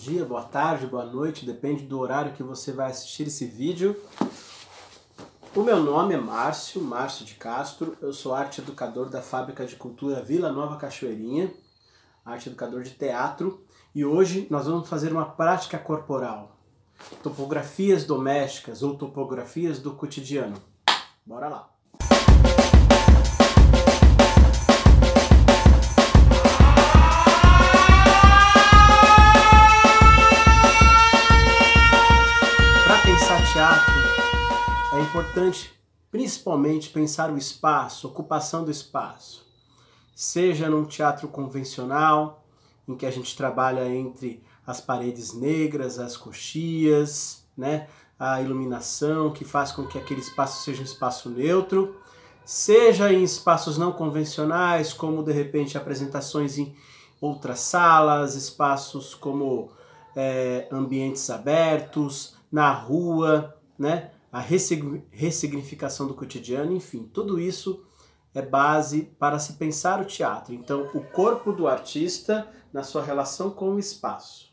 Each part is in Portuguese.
dia, boa tarde, boa noite, depende do horário que você vai assistir esse vídeo. O meu nome é Márcio de Castro, eu sou arte educador da Fábrica de Cultura Vila Nova Cachoeirinha, arte educador de teatro, e hoje nós vamos fazer uma prática corporal, topografias domésticas ou topografias do cotidiano. Bora lá! Para pensar teatro, é importante principalmente pensar o espaço, ocupação do espaço. Seja num teatro convencional, em que a gente trabalha entre as paredes negras, as coxias, né? A iluminação que faz com que aquele espaço seja um espaço neutro, seja em espaços não convencionais, como de repente apresentações em outras salas, espaços como ambientes abertos, na rua, né? A ressignificação do cotidiano, enfim, tudo isso é base para se pensar o teatro. Então, o corpo do artista na sua relação com o espaço.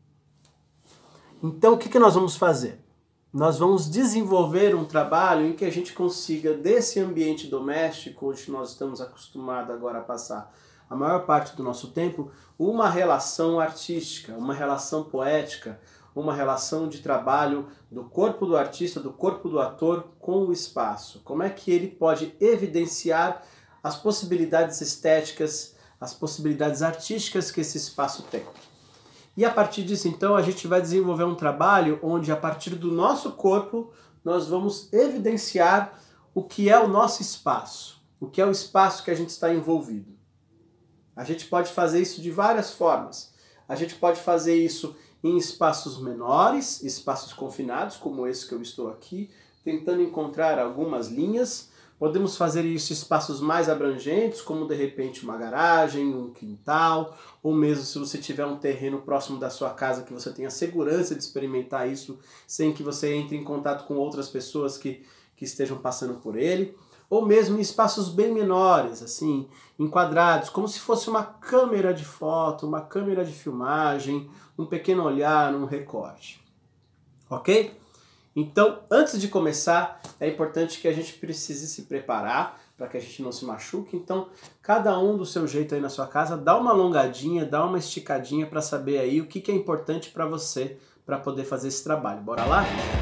Então, o que nós vamos fazer? Nós vamos desenvolver um trabalho em que a gente consiga, desse ambiente doméstico, onde nós estamos acostumados agora a passar a maior parte do nosso tempo, uma relação artística, uma relação poética, uma relação de trabalho do corpo do artista, do corpo do ator com o espaço. Como é que ele pode evidenciar as possibilidades estéticas, as possibilidades artísticas que esse espaço tem. E a partir disso, então, a gente vai desenvolver um trabalho onde, a partir do nosso corpo, nós vamos evidenciar o que é o nosso espaço, o que é o espaço que a gente está envolvido. A gente pode fazer isso de várias formas. A gente pode fazer isso em espaços menores, espaços confinados, como esse que eu estou aqui, tentando encontrar algumas linhas. Podemos fazer isso em espaços mais abrangentes, como de repente uma garagem, um quintal, ou mesmo se você tiver um terreno próximo da sua casa que você tenha segurança de experimentar isso sem que você entre em contato com outras pessoas que estejam passando por ele. Ou mesmo em espaços bem menores, assim, enquadrados, como se fosse uma câmera de foto, uma câmera de filmagem, um pequeno olhar, um recorte. Ok? Então, antes de começar, é importante que a gente precise se preparar para que a gente não se machuque. Então, cada um do seu jeito aí na sua casa, dá uma alongadinha, dá uma esticadinha para saber aí o que é importante para você para poder fazer esse trabalho. Bora lá?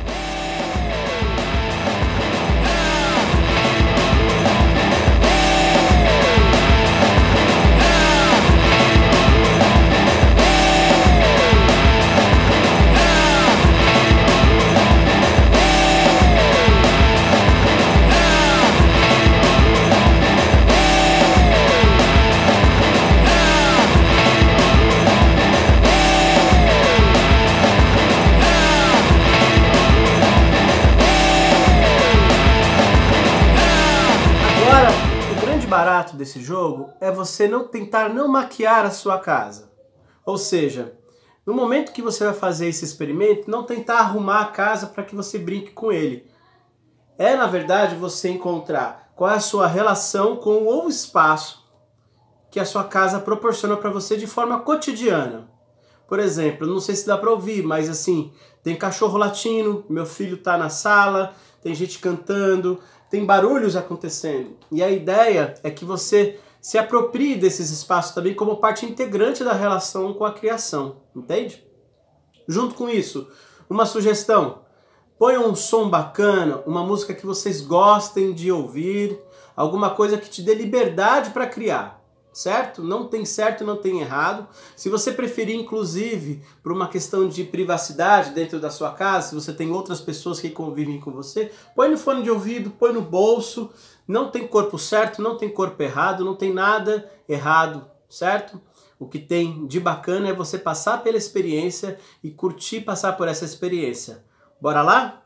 O barato desse jogo é você tentar não maquiar a sua casa. Ou seja, no momento que você vai fazer esse experimento, não tentar arrumar a casa para que você brinque com ele. É, na verdade, você encontrar qual é a sua relação com o espaço que a sua casa proporciona para você de forma cotidiana. Por exemplo, não sei se dá para ouvir, mas assim, tem cachorro latindo, meu filho está na sala, tem gente cantando, tem barulhos acontecendo. E a ideia é que você se aproprie desses espaços também como parte integrante da relação com a criação, entende? Junto com isso, uma sugestão: ponha um som bacana, uma música que vocês gostem de ouvir, alguma coisa que te dê liberdade para criar. Certo? Não tem certo, não tem errado. Se você preferir, inclusive, por uma questão de privacidade dentro da sua casa, se você tem outras pessoas que convivem com você, põe no fone de ouvido, põe no bolso. Não tem corpo certo, não tem corpo errado, não tem nada errado, certo? O que tem de bacana é você passar pela experiência e curtir passar por essa experiência. Bora lá?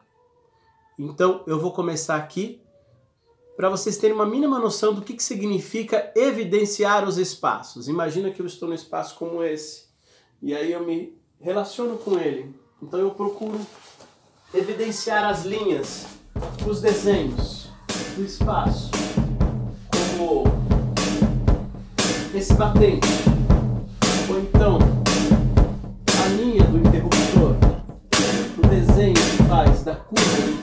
Então, eu vou começar aqui, para vocês terem uma mínima noção do que significa evidenciar os espaços. Imagina que eu estou num espaço como esse, e aí eu me relaciono com ele. Então eu procuro evidenciar as linhas, os desenhos do espaço, como esse batente, ou então a linha do cuja